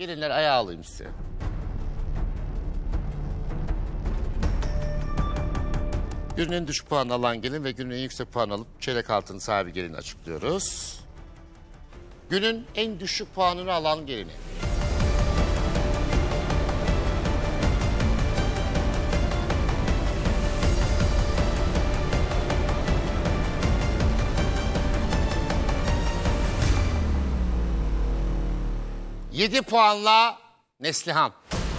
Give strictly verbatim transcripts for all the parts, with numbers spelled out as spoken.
Gelinler ayağa alayım size. Günün en düşük puanı alan gelin ve günün en yüksek puanı alıp çeyrek altın sahibi gelini açıklıyoruz. Günün en düşük puanını alan gelini. Yedi puanla Neslihan.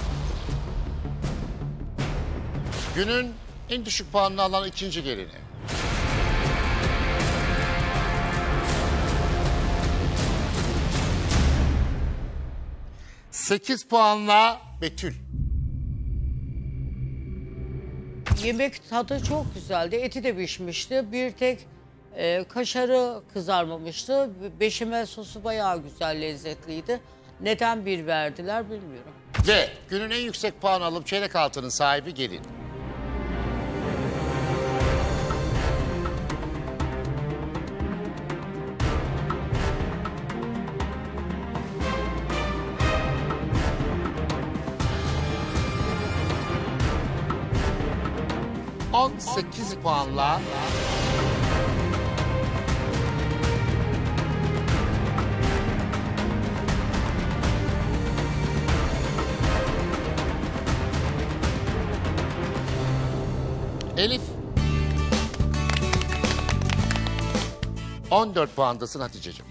Günün en düşük puanını alan ikinci gelini. Sekiz puanla Betül. Yemek tadı çok güzeldi. Eti de pişmişti. Bir tek e, kaşarı kızarmamıştı. Beşamel sosu bayağı güzel, lezzetliydi. Neden bir verdiler bilmiyorum. Ve günün en yüksek puanı alıp çeyrek altının sahibi gelin. on sekiz puanla Elif. on dört puandasın Hatice'cim.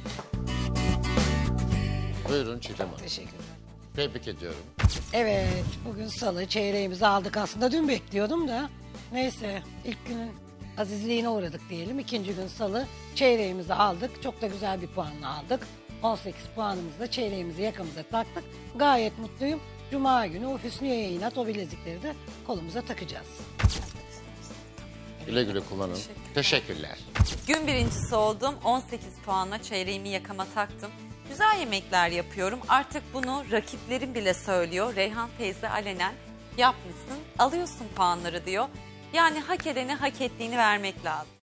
Buyurun Çiğdem Hanım. Teşekkürler. Tebrik ediyorum. Evet, bugün salı çeyreğimizi aldık. Aslında dün bekliyordum da. Neyse, ilk günün azizliğine uğradık diyelim. İkinci gün salı çeyreğimizi aldık. Çok da güzel bir puanla aldık. on sekiz puanımızla çeyreğimizi yakamıza taktık. Gayet mutluyum. Cuma günü o Hüsniye'ye inat o bilezikleri de kolumuza takacağız. Güle güle kullanın. Teşekkürler. Teşekkürler. Gün birincisi oldum. on sekiz puanla çeyreğimi yakama taktım. Güzel yemekler yapıyorum. Artık bunu rakiplerim bile söylüyor. Reyhan teyze alenen yapmışsın, alıyorsun puanları diyor. Yani hak edene hak ettiğini vermek lazım.